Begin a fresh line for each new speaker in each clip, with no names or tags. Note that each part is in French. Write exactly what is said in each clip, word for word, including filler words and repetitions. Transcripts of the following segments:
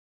Et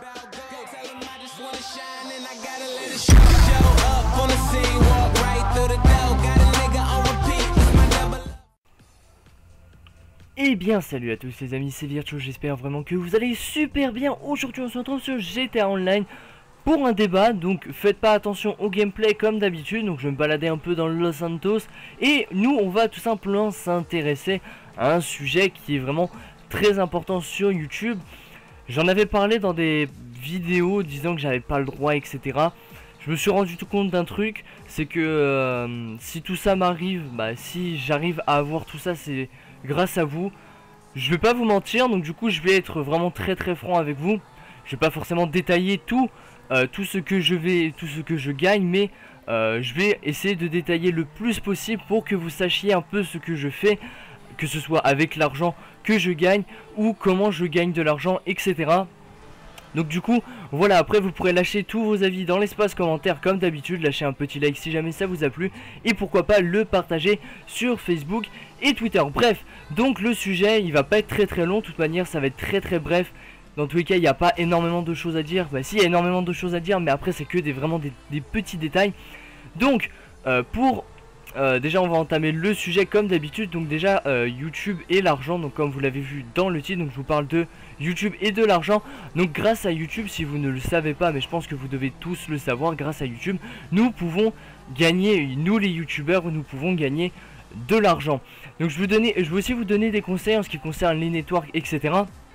eh bien salut à tous les amis, c'est Virtuo, j'espère vraiment que vous allez super bien. Aujourd'hui on se retrouve sur G T A Online pour un débat, donc faites pas attention au gameplay comme d'habitude. Donc je vais me balader un peu dans Los Santos et nous on va tout simplement s'intéresser à un sujet qui est vraiment très important sur YouTube. J'en avais parlé dans des vidéos disant que j'avais pas le droit, etc. Je me suis rendu tout compte d'un truc, c'est que euh, si tout ça m'arrive, bah si j'arrive à avoir tout ça, c'est grâce à vous. Je vais pas vous mentir, donc du coup je vais être vraiment très très franc avec vous. Je vais pas forcément détailler tout, euh, tout ce que je vais, tout ce que je gagne, mais euh, je vais essayer de détailler le plus possible pour que vous sachiez un peu ce que je fais, que ce soit avec l'argent que je gagne ou comment je gagne de l'argent, et cetera. Donc du coup, voilà, après vous pourrez lâcher tous vos avis dans l'espace commentaire comme d'habitude, lâcher un petit like si jamais ça vous a plu, et pourquoi pas le partager sur Facebook et Twitter. Bref, donc le sujet, il va pas être très très long, de toute manière ça va être très très bref. Dans tous les cas, il n'y a pas énormément de choses à dire, bah si, il y a énormément de choses à dire, mais après c'est que des vraiment des, des petits détails. Donc, euh, pour... Euh, déjà on va entamer le sujet comme d'habitude. Donc déjà euh, YouTube et l'argent, donc comme vous l'avez vu dans le titre, donc je vous parle de YouTube et de l'argent. Donc grâce à YouTube, si vous ne le savez pas, mais je pense que vous devez tous le savoir, grâce à YouTube nous pouvons gagner, nous les youtubeurs, nous pouvons gagner de l'argent. Donc je, vous donner, je vais aussi vous donner des conseils en ce qui concerne les networks, etc.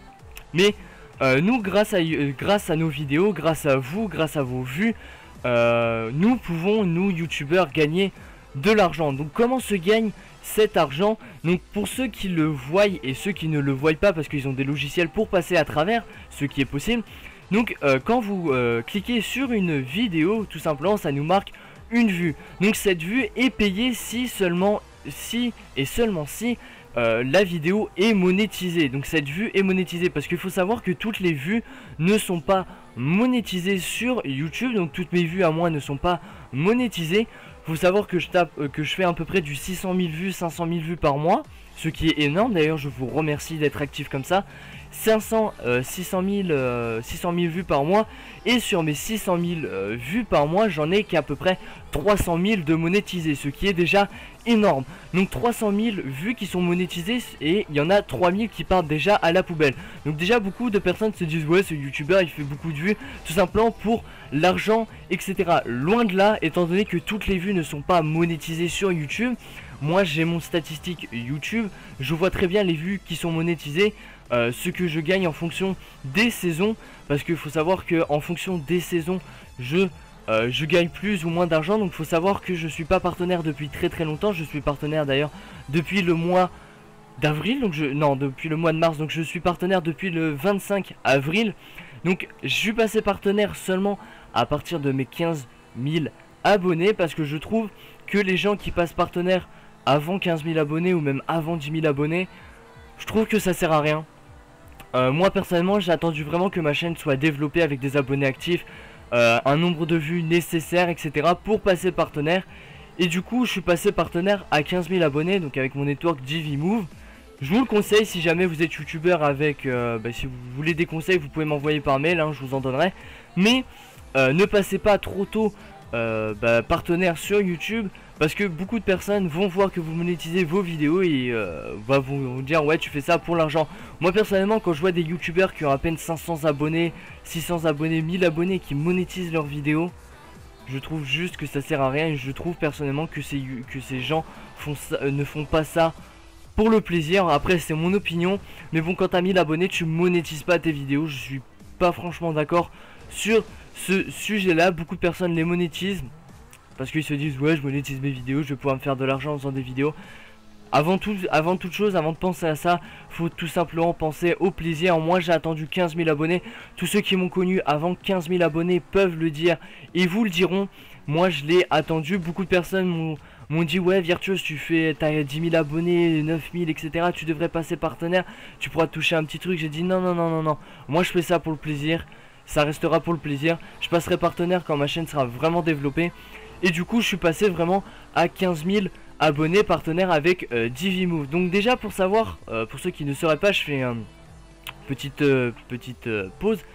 Mais euh, nous grâce à, euh, grâce à nos vidéos, grâce à vous, grâce à vos vues, euh, nous pouvons, nous youtubeurs, gagner de l'argent. Donc comment se gagne cet argent? Donc pour ceux qui le voient et ceux qui ne le voient pas, parce qu'ils ont des logiciels pour passer à travers, ce qui est possible. Donc euh, quand vous euh, cliquez sur une vidéo, tout simplement ça nous marque une vue. Donc cette vue est payée si seulement si et seulement si euh, la vidéo est monétisée. Donc cette vue est monétisée, parce qu'il faut savoir que toutes les vues ne sont pas monétisées sur YouTube. Donc toutes mes vues à moi ne sont pas monétisées. Faut savoir que je tape, euh, que je fais à peu près du six cent mille vues, cinq cent mille vues par mois, ce qui est énorme. D'ailleurs, je vous remercie d'être actif comme ça. cinq cents, euh, six cent mille, euh, six cent mille vues par mois, et sur mes six cent mille euh, vues par mois, j'en ai qu'à peu près trois cent mille de monétisés, ce qui est déjà énorme. Donc trois cent mille vues qui sont monétisées, et il y en a trois mille qui partent déjà à la poubelle. Donc déjà beaucoup de personnes se disent ouais, ce youtubeur il fait beaucoup de vues tout simplement pour l'argent, etc. Loin de là, étant donné que toutes les vues ne sont pas monétisées sur YouTube. Moi j'ai mon statistique YouTube, je vois très bien les vues qui sont monétisées, euh, ce que je gagne en fonction des saisons, parce qu'il faut savoir que en fonction des saisons je Euh, je gagne plus ou moins d'argent. Donc faut savoir que je suis pas partenaire depuis très très longtemps. Je suis partenaire d'ailleurs depuis le mois d'avril, donc je non depuis le mois de mars. Donc je suis partenaire depuis le vingt-cinq avril. Donc je suis passé partenaire seulement à partir de mes quinze mille abonnés, parce que je trouve que les gens qui passent partenaire avant quinze mille abonnés ou même avant dix mille abonnés, je trouve que ça sert à rien. euh, Moi personnellement j'ai attendu vraiment que ma chaîne soit développée avec des abonnés actifs, Euh, un nombre de vues nécessaire, etc. pour passer partenaire. Et du coup je suis passé partenaire à quinze mille abonnés, donc avec mon network G V Move. Je vous le conseille si jamais vous êtes youtubeur avec euh, bah, si vous voulez des conseils, vous pouvez m'envoyer par mail, hein, je vous en donnerai. Mais euh, ne passez pas trop tôt euh, bah, partenaire sur YouTube, parce que beaucoup de personnes vont voir que vous monétisez vos vidéos et euh, va vous dire ouais tu fais ça pour l'argent. Moi personnellement, quand je vois des youtubeurs qui ont à peine cinq cents abonnés, six cents abonnés, mille abonnés qui monétisent leurs vidéos, je trouve juste que ça sert à rien. Et je trouve personnellement que ces, que ces gens font ça, euh, ne font pas ça pour le plaisir. Après c'est mon opinion, mais bon, quand t'as mille abonnés tu monétises pas tes vidéos. Je suis pas franchement d'accord sur ce sujet là. Beaucoup de personnes les monétisent parce qu'ils se disent ouais je monétise mes vidéos, je vais pouvoir me faire de l'argent en faisant des vidéos. Avant, tout, avant toute chose, avant de penser à ça, faut tout simplement penser au plaisir. Moi j'ai attendu quinze mille abonnés. Tous ceux qui m'ont connu avant quinze mille abonnés peuvent le dire et vous le diront. Moi je l'ai attendu. Beaucoup de personnes m'ont dit ouais Virtuos, tu fais, t'as dix mille abonnés, neuf mille, etc. Tu devrais passer partenaire, tu pourras toucher un petit truc. J'ai dit non non non non non, moi je fais ça pour le plaisir. Ça restera pour le plaisir. Je passerai partenaire quand ma chaîne sera vraiment développée. Et du coup je suis passé vraiment à quinze mille abonnés partenaires avec euh, G V Move. Donc déjà pour savoir, euh, pour ceux qui ne sauraient pas, je fais une euh, petite, euh, petite euh, pause.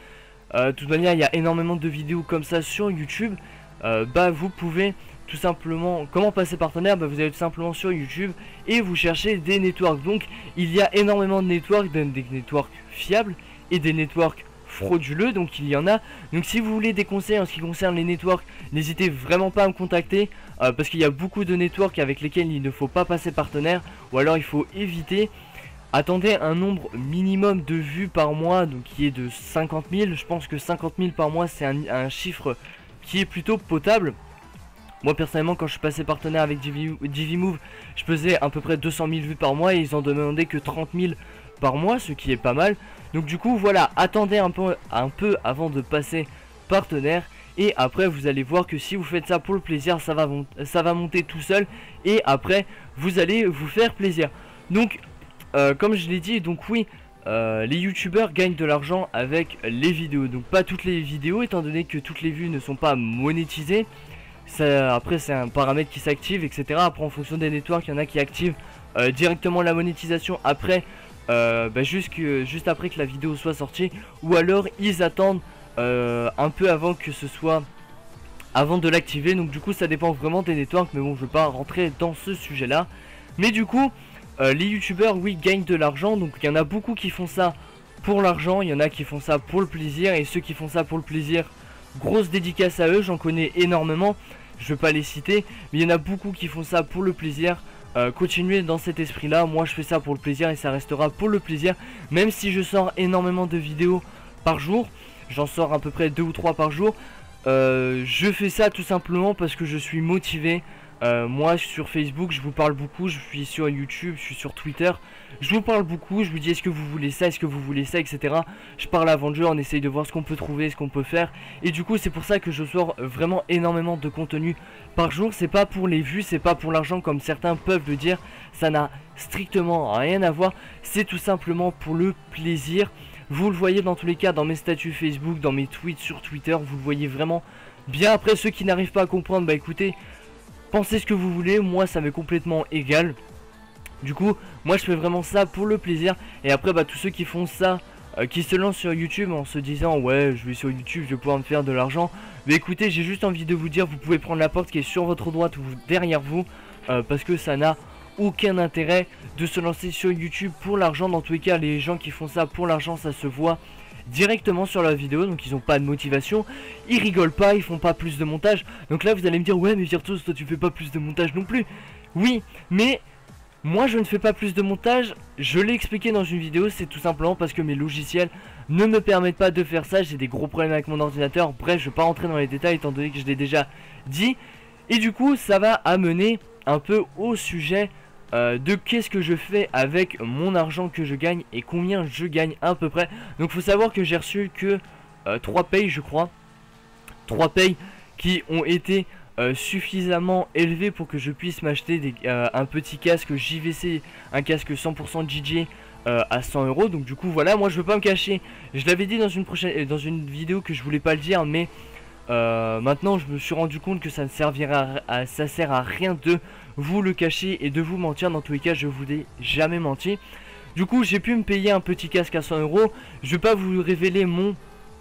euh, de toute manière il y a énormément de vidéos comme ça sur YouTube. euh, Bah vous pouvez tout simplement, comment passer partenaire, bah vous allez tout simplement sur YouTube et vous cherchez des networks. Donc il y a énormément de networks, des networks fiables et des networks frauduleux, donc il y en a. Donc si vous voulez des conseils en ce qui concerne les networks, n'hésitez vraiment pas à me contacter, euh, parce qu'il y a beaucoup de networks avec lesquels il ne faut pas passer partenaire, ou alors il faut éviter. Attendez un nombre minimum de vues par mois, donc qui est de cinquante mille. Je pense que cinquante mille par mois c'est un, un chiffre qui est plutôt potable. Moi personnellement, quand je suis passé partenaire avec G V Move, je faisais à peu près deux cent mille vues par mois et ils en demandaient que trente mille par mois, ce qui est pas mal. Donc du coup voilà, attendez un peu, un peu avant de passer partenaire. Et après vous allez voir que si vous faites ça pour le plaisir, ça va, ça va monter tout seul. Et après vous allez vous faire plaisir. Donc euh, comme je l'ai dit, donc oui, euh, les youtubeurs gagnent de l'argent avec les vidéos. Donc pas toutes les vidéos, étant donné que toutes les vues ne sont pas monétisées. Ça, après c'est un paramètre qui s'active, etc. Après en fonction des networks, il y en a qui activent euh, directement la monétisation après, euh, bah, juste, que, juste après que la vidéo soit sortie. Ou alors ils attendent euh, un peu avant que ce soit, avant de l'activer. Donc du coup ça dépend vraiment des networks, mais bon je ne vais pas rentrer dans ce sujet là. Mais du coup euh, les youtubeurs oui gagnent de l'argent. Donc il y en a beaucoup qui font ça pour l'argent, il y en a qui font ça pour le plaisir. Et ceux qui font ça pour le plaisir, grosse dédicace à eux, j'en connais énormément. Je vais pas les citer, mais il y en a beaucoup qui font ça pour le plaisir. euh, Continuez dans cet esprit là. Moi je fais ça pour le plaisir et ça restera pour le plaisir. Même si je sors énormément de vidéos par jour, j'en sors à peu près deux ou trois par jour, euh, je fais ça tout simplement parce que je suis motivé. Euh, moi sur Facebook je vous parle beaucoup, je suis sur YouTube, je suis sur Twitter, je vous parle beaucoup, je vous dis est-ce que vous voulez ça, est-ce que vous voulez ça, etc. Je parle avant le jeu, on essaye de voir ce qu'on peut trouver, ce qu'on peut faire. Et du coup c'est pour ça que je sors vraiment énormément de contenu par jour. C'est pas pour les vues, c'est pas pour l'argent comme certains peuvent le dire. Ça n'a strictement rien à voir, c'est tout simplement pour le plaisir. Vous le voyez dans tous les cas dans mes statuts Facebook, dans mes tweets sur Twitter, vous le voyez vraiment bien. Après ceux qui n'arrivent pas à comprendre, bah écoutez, pensez ce que vous voulez, moi ça m'est complètement égal. Du coup moi je fais vraiment ça pour le plaisir. Et après bah tous ceux qui font ça, euh, qui se lancent sur YouTube en se disant ouais je vais sur YouTube, je vais pouvoir me faire de l'argent. Mais écoutez, j'ai juste envie de vous dire, vous pouvez prendre la porte qui est sur votre droite ou derrière vous, euh, parce que ça n'a aucun intérêt de se lancer sur YouTube pour l'argent. Dans tous les cas les gens qui font ça pour l'argent, ça se voit directement sur la vidéo, donc ils ont pas de motivation, ils rigolent pas, ils font pas plus de montage. Donc là vous allez me dire ouais mais Virtus toi tu fais pas plus de montage non plus. Oui mais moi je ne fais pas plus de montage, je l'ai expliqué dans une vidéo, c'est tout simplement parce que mes logiciels ne me permettent pas de faire ça. J'ai des gros problèmes avec mon ordinateur, bref je vais pas rentrer dans les détails étant donné que je l'ai déjà dit. Et du coup ça va amener un peu au sujet Euh, de qu'est-ce que je fais avec mon argent que je gagne et combien je gagne à peu près. Donc faut savoir que j'ai reçu que euh, trois payes je crois, trois payes qui ont été euh, suffisamment élevées pour que je puisse m'acheter euh, un petit casque J V C, un casque cent pour cent D J euh, à cent euros. Donc du coup voilà, moi je veux pas me cacher, je l'avais dit dans une prochaine dans une vidéo que je voulais pas le dire, mais Euh, maintenant je me suis rendu compte que ça ne servira à, à, ça sert à rien de vous le cacher et de vous mentir. Dans tous les cas je vous ai jamais menti. Du coup j'ai pu me payer un petit casque à cent euros. Je vais pas vous révéler mon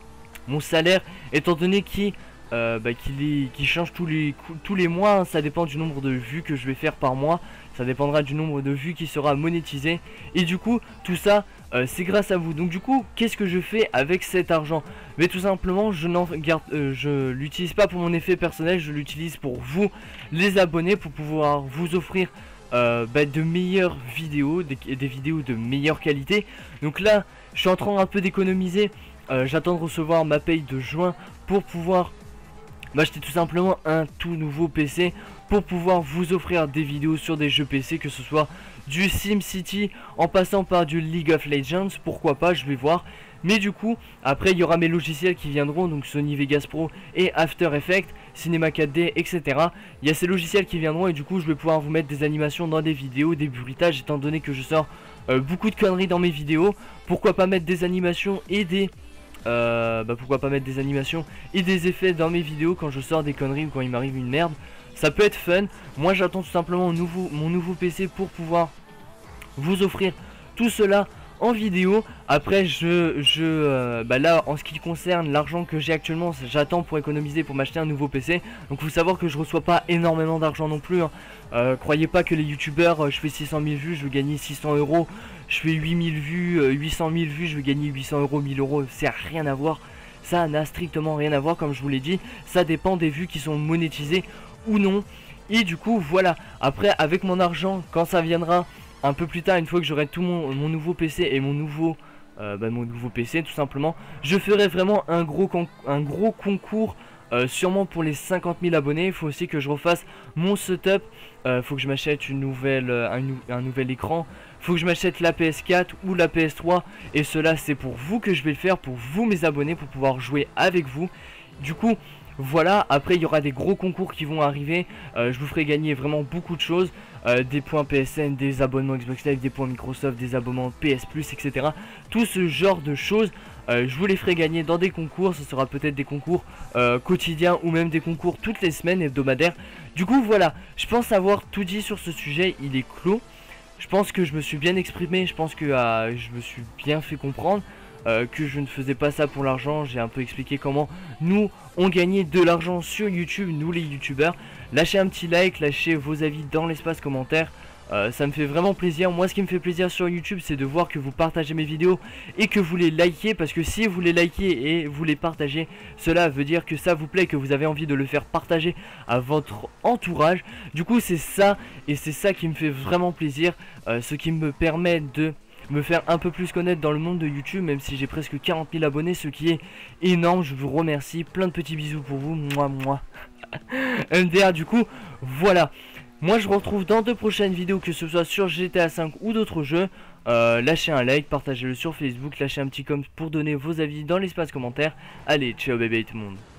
mon salaire étant donné qu'il euh, bah, qu'il est, qu'il change tous les, tous les mois, hein. Ça dépend du nombre de vues que je vais faire par mois, ça dépendra du nombre de vues qui sera monétisé. Et du coup tout ça euh, c'est grâce à vous. Donc du coup qu'est-ce que je fais avec cet argent? Mais tout simplement je n'en garde euh, je l'utilise pas pour mon effet personnel, je l'utilise pour vous les abonnés, pour pouvoir vous offrir euh, bah, de meilleures vidéos, des, des vidéos de meilleure qualité. Donc là je suis en train un peu d'économiser, euh, j'attends de recevoir ma paye de juin pour pouvoir m'acheter tout simplement un tout nouveau P C pour pouvoir vous offrir des vidéos sur des jeux P C, que ce soit du SimCity en passant par du League of Legends, pourquoi pas, je vais voir. Mais du coup après il y aura mes logiciels qui viendront, donc Sony Vegas Pro et After Effects, Cinema quatre D, etc. Il y a ces logiciels qui viendront et du coup je vais pouvoir vous mettre des animations dans des vidéos, des bruitages, étant donné que je sors euh, beaucoup de conneries dans mes vidéos. Pourquoi pas mettre des animations et des Euh, bah pourquoi pas mettre des animations et des effets dans mes vidéos quand je sors des conneries ou quand il m'arrive une merde. Ça peut être fun. Moi j'attends tout simplement nouveau, mon nouveau P C pour pouvoir vous offrir tout cela en vidéo. Après je, je euh, bah là en ce qui concerne l'argent que j'ai actuellement, j'attends pour économiser pour m'acheter un nouveau P C. Donc faut savoir que je reçois pas énormément d'argent non plus, hein. euh, Croyez pas que les youtubeurs, euh, je fais six cent mille vues, je veux gagner six cents euros. Je fais huit mille vues, euh, huit cent mille vues, je veux gagner huit cents euros, mille euros. C'est rien à voir. Ça n'a strictement rien à voir, comme je vous l'ai dit. Ça dépend des vues qui sont monétisées ou non. Et du coup voilà, après avec mon argent, quand ça viendra un peu plus tard, une fois que j'aurai tout mon, mon nouveau P C et mon nouveau euh, bah, mon nouveau P C tout simplement, je ferai vraiment un gros, un gros concours euh, sûrement pour les cinquante mille abonnés. Il faut aussi que je refasse mon setup, euh, faut que je m'achète une nouvelle euh, un, un nouvel écran, faut que je m'achète la P S quatre ou la P S trois. Et cela c'est pour vous que je vais le faire, pour vous mes abonnés, pour pouvoir jouer avec vous. Du coup voilà, après il y aura des gros concours qui vont arriver, euh, je vous ferai gagner vraiment beaucoup de choses, euh, des points P S N, des abonnements Xbox Live, des points Microsoft, des abonnements P S Plus, et cetera. Tout ce genre de choses, euh, je vous les ferai gagner dans des concours. Ce sera peut-être des concours euh, quotidiens ou même des concours toutes les semaines hebdomadaires. Du coup voilà, je pense avoir tout dit sur ce sujet, il est clos. Je pense que je me suis bien exprimé, je pense que euh, je me suis bien fait comprendre. Euh, que je ne faisais pas ça pour l'argent. J'ai un peu expliqué comment nous on gagnait de l'argent sur YouTube, nous les youtubeurs. Lâchez un petit like, lâchez vos avis dans l'espace commentaire, euh, ça me fait vraiment plaisir. Moi ce qui me fait plaisir sur YouTube, c'est de voir que vous partagez mes vidéos et que vous les likez, parce que si vous les likez et vous les partagez, cela veut dire que ça vous plaît, que vous avez envie de le faire partager à votre entourage. Du coup c'est ça, et c'est ça qui me fait vraiment plaisir, euh, ce qui me permet de me faire un peu plus connaître dans le monde de YouTube, même si j'ai presque quarante mille abonnés, ce qui est énorme. Je vous remercie, plein de petits bisous pour vous, moi moi. M D R, du coup voilà, moi je vous retrouve dans de prochaines vidéos, que ce soit sur G T A cinq ou d'autres jeux. euh, Lâchez un like, partagez-le sur Facebook, lâchez un petit com pour donner vos avis dans l'espace commentaire. Allez, ciao bébé tout le monde.